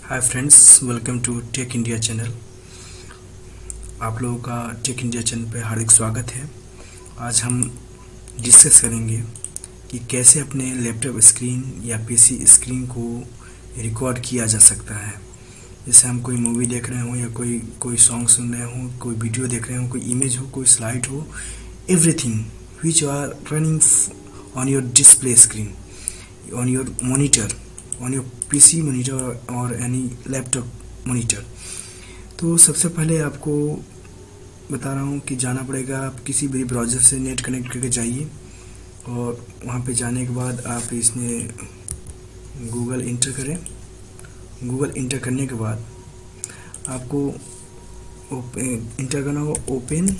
Hi friends, welcome to Tech India channel. आप लोगों का टेक इंडिया चैनल पे हार्दिक स्वागत है। आज हम डिस्कस करेंगे कि कैसे अपने लैपटॉप स्क्रीन या पीसी स्क्रीन को रिकॉर्ड किया जा सकता है। जैसे हम कोई मूवी देख रहे हों या कोई सॉन्ग सुन रहे हों, कोई वीडियो देख रहे हों, कोई इमेज हो, कोई स्लाइड हो, everything which are running on your display screen, on your monitor, on your PC monitor और एनी लैपटॉप मॉनिटर। तो सबसे पहले आपको बता रहा हूँ कि जाना पड़ेगा, आप किसी भी ब्राउज़र से नेट कनेक्ट करके जाइए और वहाँ पे जाने के बाद आप इसमें गूगल इंटर करें। गूगल इंटर करने के बाद आपको इंटर करना होगा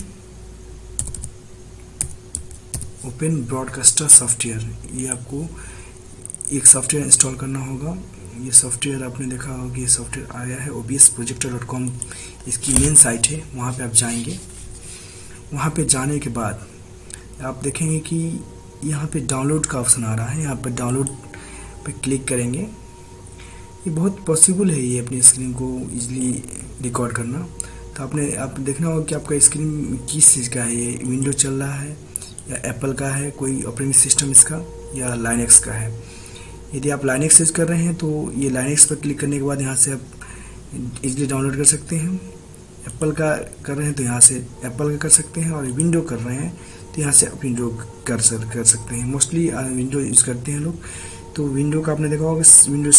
ओपन ब्रॉडकास्टर सॉफ्टवेयर। ये आपको एक सॉफ्टवेयर इंस्टॉल करना होगा। ये सॉफ्टवेयर आपने देखा होगा कि ये सॉफ्टवेयर आया है obsprojector.com, इसकी मेन साइट है। वहाँ पे आप जाएंगे। वहाँ पे जाने के बाद आप देखेंगे कि यहाँ पे डाउनलोड का ऑप्शन आ रहा है। यहाँ पर डाउनलोड पे क्लिक करेंगे। ये बहुत पॉसिबल है ये अपनी स्क्रीन को इजीली रिकॉर्ड करना। तो आप देखना होगा कि आपका स्क्रीन किस चीज़ का है। ये विंडो चल रहा है या एप्पल का है, कोई ऑपरेटिंग सिस्टम इसका, या लाइनक्स का है। यदि आप लाइनक्स यूज़ कर रहे हैं तो ये लाइनक्स पर क्लिक करने के बाद यहाँ से आप इजीली डाउनलोड कर सकते हैं। एप्पल का कर रहे हैं तो यहाँ से एप्पल का कर सकते हैं, और विंडो कर रहे हैं तो यहाँ से आप विंडो कर सकते हैं। मोस्टली विंडो यूज़ करते हैं लोग। तो विंडो का आपने देखा होगा विंडो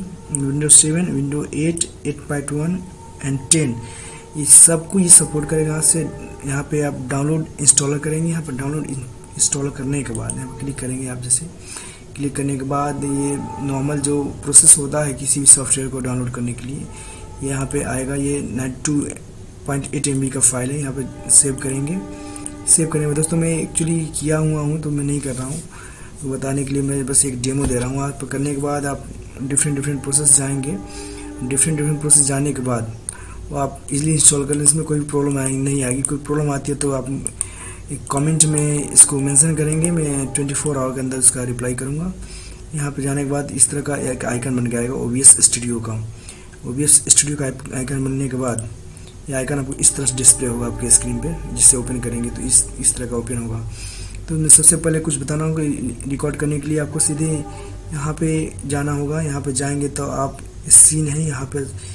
7, विंडो 8, 8.1 एंड 10, ये सबको ये सपोर्ट करेगा। यहाँ पे आप डाउनलोड इंस्टॉलर करेंगे। यहाँ पर डाउनलोड इंस्टॉल करने के बाद यहाँ पर क्लिक करेंगे। आप जैसे क्लिक करने के बाद ये नॉर्मल जो प्रोसेस होता है किसी भी सॉफ्टवेयर को डाउनलोड करने के लिए, यहाँ पे आएगा। ये 92.8 MB का फाइल है। यहाँ पे सेव करेंगे। सेव करने में दोस्तों मैं एक्चुअली किया हुआ हूँ तो मैं नहीं कर रहा हूँ, तो बताने के लिए मैं बस एक डेमो दे रहा हूँ। आप करने के बाद आप डिफरेंट प्रोसेस जाएंगे। डिफरेंट प्रोसेस जाने के बाद वो आप इजीली इंस्टॉल कर लें। इसमें कोई प्रॉब्लम नहीं आएगी। कोई प्रॉब्लम आती है तो आप एक कमेंट में इसको मेंशन करेंगे। मैं 24 आवर के अंदर उसका रिप्लाई करूँगा। यहाँ पे जाने के बाद इस तरह का एक आइकन बन के आएगा OBS स्टूडियो का। OBS स्टूडियो का आइकन बनने के बाद ये आइकन आपको इस तरह से डिस्प्ले होगा आपके स्क्रीन पे। जिससे ओपन करेंगे तो इस तरह का ओपन होगा। तो मैं सबसे पहले कुछ बताना होगा। रिकॉर्ड करने के लिए आपको सीधे यहाँ पे जाना होगा। यहाँ पे जाएंगे तो आप सीन है, यहाँ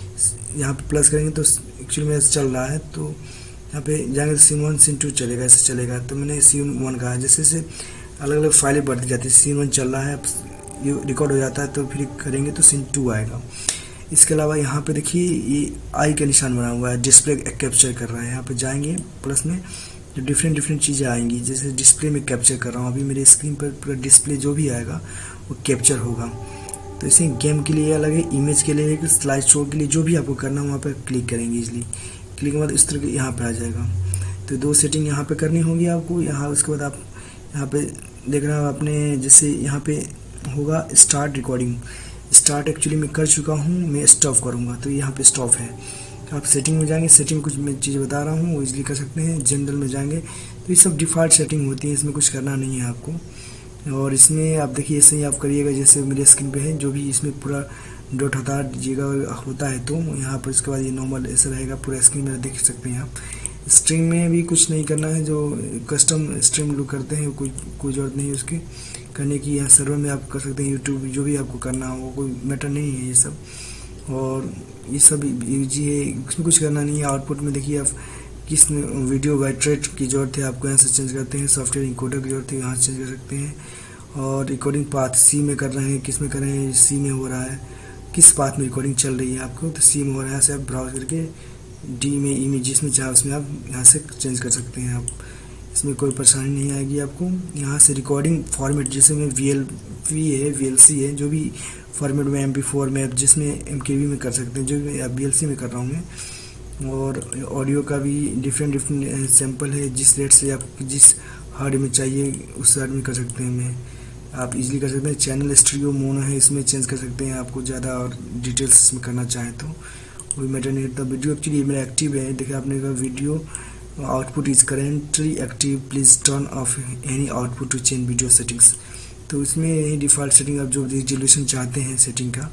पे प्लस करेंगे तो एक्चुअली मेरा चल रहा है। तो यहाँ पे जाएंगे तो सीन 1 सीन 2 चलेगा, ऐसे चलेगा। तो मैंने सीन 1 कहा। जैसे अलग अलग फाइलें बढ़ती जाती है। सीन 1 चल रहा है, ये रिकॉर्ड हो जाता है तो फिर करेंगे तो सीन 2 आएगा। इसके अलावा यहाँ पे देखिए ये आई का निशान बना हुआ है, डिस्प्ले कैप्चर कर रहा है। यहाँ पे जाएंगे प्लस में जो डिफरेंट चीज़ें आएंगी। जैसे डिस्प्ले में कैप्चर कर रहा हूँ अभी, मेरे स्क्रीन पर पूरा डिस्प्ले जो भी आएगा वो कैप्चर होगा। तो इसे गेम के लिए अलग है, इमेज के लिए, स्लाइड शो के लिए, जो भी आपको करना है वहाँ पर क्लिक करेंगे। इजली क्लिक के बाद इस तरह के यहाँ पे आ जाएगा। तो 2 सेटिंग यहाँ पे करनी होगी आपको। यहाँ उसके बाद आप यहाँ पे देखना आपने, जैसे यहाँ पे होगा स्टार्ट रिकॉर्डिंग। स्टार्ट एक्चुअली मैं कर चुका हूँ, मैं स्टॉप करूँगा तो यहाँ पे स्टॉप है। तो आप सेटिंग में जाएंगे। सेटिंग कुछ मैं चीज़ बता रहा हूँ वो इजीली कर सकते हैं। जनरल में जाएंगे तो ये सब डिफ़ॉल्ट सेटिंग होती है, इसमें कुछ करना नहीं है आपको। और इसमें आप देखिए ऐसे ही आप करिएगा जैसे मेरे स्क्रीन पे है। जो भी इसमें पूरा डॉट हटा दीजिएगा होता है तो यहाँ पर उसके बाद ये नॉर्मल ऐसा रहेगा। पूरा स्क्रीन में देख सकते हैं आप। स्ट्रीम में भी कुछ नहीं करना है। जो कस्टम स्ट्रीम लोग करते हैं कोई ज़रूरत नहीं है उसके करने की। यहाँ सर्वर में आप कर सकते हैं। यूट्यूब जो भी आपको करना हो कोई मैटर नहीं है ये सब। और ये सब ईजी है, इसमें कुछ करना नहीं है। आउटपुट में देखिए आप किस वीडियो बाइट्रेट की ज़रूरत है आपको यहाँ से चेंज करते हैं। सॉफ्टवेयर इनकोडर की ज़रूरत है, यहाँ से चेंज कर सकते हैं। और रिकॉर्डिंग पाथ सी में कर रहे हैं, किस में कर रहे हैं, सी में हो रहा है, किस पाथ में रिकॉर्डिंग चल रही है आपको तो सी में हो रहा है। यहाँ से आप ब्राउज करके डी में, ई में, जिसमें चाहे उसमें आप यहाँ से चेंज कर सकते हैं आप। इसमें कोई परेशानी नहीं आएगी आपको। यहाँ से रिकॉर्डिंग फॉर्मेट जैसे में VLV है, VLC है, जो भी फॉर्मेट में MP4 में, जिसमें MKV में कर सकते हैं, जो भी VLC में कर रहा हूँ मैं। और ऑडियो का भी डिफरेंट सैम्पल है। जिस रेट से आप जिस हार्ड में चाहिए उस हार्ड में कर सकते हैं। मैं आप इजीली कर सकते हैं। चैनल स्टीरियो मोनो है, इसमें चेंज कर सकते हैं आपको ज़्यादा और डिटेल्स इसमें करना चाहें तो कोई मैटर नहीं करता। वीडियो एक्चुअली मेरा एक्टिव है। देखिए आपने कहा video output is currently active, please turn off any output to change video settings. तो इसमें यही डिफ़ॉल्ट सेटिंग आप जो रेजोल्यूशन चाहते हैं सेटिंग का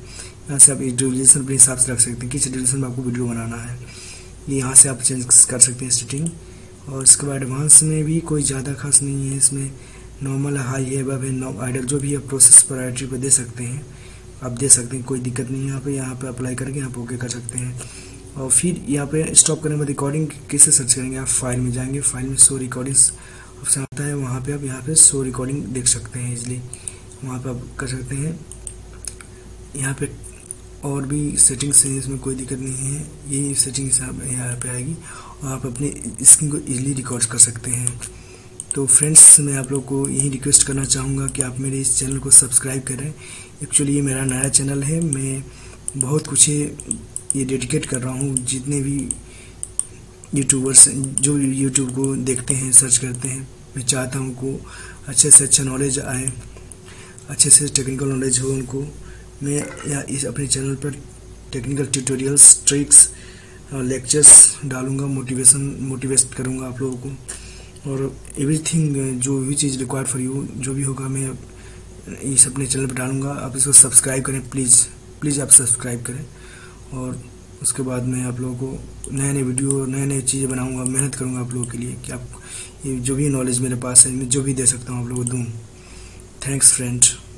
यहाँ से आप ड्यूरेशन अपने हिसाब से रख सकते हैं, किस ड्यूरेशन में आपको वीडियो बनाना है, ये यहाँ से आप चेंज कर सकते हैं सेटिंग। और इसके बाद एडवांस में भी कोई ज़्यादा खास नहीं है, इसमें नॉर्मल है, हाई है, वेब है, आइडल जो भी है प्रोसेस प्रायोरिटी पर दे सकते हैं, आप दे सकते हैं, कोई दिक्कत नहीं है। यहाँ पे अप्लाई करके यहाँ पे ओके कर सकते हैं। और फिर यहाँ पे स्टॉप करने में रिकॉर्डिंग कैसे सर्च करेंगे, आप फाइल में जाएंगे, फाइल में शो रिकॉर्डिंग्स ऑप्शन आता है, वहाँ पे आप यहाँ पे शो रिकॉर्डिंग देख सकते हैं इजली, वहाँ पे आप कर सकते हैं। यहाँ पे और भी सेटिंग्स हैं, इसमें कोई दिक्कत नहीं है, यही सेटिंग्स यहाँ पे आएगी और आप अपने स्क्रीन को इजीली रिकॉर्ड कर सकते हैं। तो फ्रेंड्स, मैं आप लोग को यही रिक्वेस्ट करना चाहूँगा कि आप मेरे इस चैनल को सब्सक्राइब करें। एक्चुअली ये मेरा नया चैनल है, मैं बहुत कुछ ये डेडिकेट कर रहा हूँ, जितने भी यूट्यूबर्स जो यूट्यूब को देखते हैं, सर्च करते हैं, मैं चाहता हूँ को अच्छे से अच्छा नॉलेज आए, अच्छे से टेक्निकल नॉलेज हो उनको। मैं या इस अपने चैनल पर टेक्निकल ट्यूटोरियल्स, ट्रिक्स, लेक्चर्स डालूंगा, मोटिवेट करूंगा आप लोगों को, और एवरीथिंग जो भी चीज़ रिक्वायर्ड फॉर यू, जो भी होगा मैं इस अपने चैनल पर डालूंगा। आप इसको सब्सक्राइब करें, प्लीज़ आप सब्सक्राइब करें। और उसके बाद मैं आप लोगों को नए नए वीडियो, नए नए चीज़ें बनाऊंगा, मेहनत करूंगा आप लोगों के लिए कि आप ये जो भी नॉलेज मेरे पास है, मैं जो भी दे सकता हूँ आप लोगों को दूँ। Thanks friend.